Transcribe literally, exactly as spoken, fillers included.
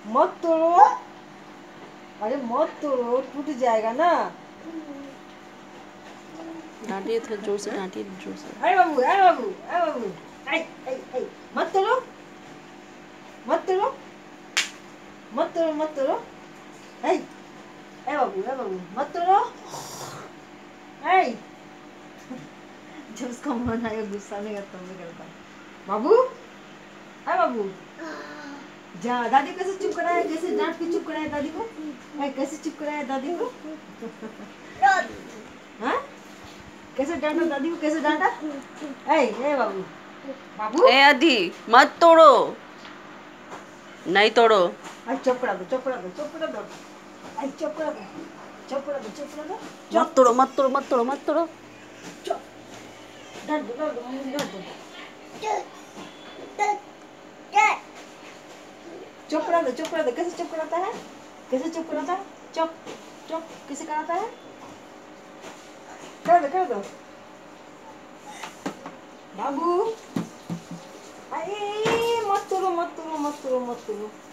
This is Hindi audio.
मत तोड़ो। अरे मत तोड़ो, टूट जाएगा ना। डांटिए थोड़ा जोर से, डांटिए जोर से। अरे बाबू, अरे बाबू, अरे बाबू, आई आई आई, मत तोड़ो, मत तोड़ो, मत तोड़ो, मत तोड़ो। आई, अरे बाबू, अरे बाबू, मत तोड़ो। आई, जब उसका मन आएगा गुस्सा नहीं करता, मैं करता। बाबू, अरे बाबू, जा दादी कैसे चुप कराया, कैसे डांट के चुप कराया दादी को। ऐ कैसे चुप कराया दादी को। हाँ, कैसे डांटा दादी को, कैसे डांटा। ऐ ऐ बाबू, बाबू, ए आदि मत तोड़ो, नहीं तोड़ो। आई चुप करा दो, चुप करा दो, चुप करा दो। आई चुप करा दो, चुप करा दो, चुप करा दो। मत तोड़ो, मत तोड़ो, मत तोड़ो, मत तोड़ो। चुप, डांट दो, डांट दो, डांट दो। चुप करा दो, चुप करा दो। कैसे चुप कराता है, कैसे चुप कराता है। चुप चुप कैसे कराता है। कर दो, कर दो। बाबू, अरे मत तोड़ो, मत तोड़ो, मत तोड़ो, मत तोड़ो।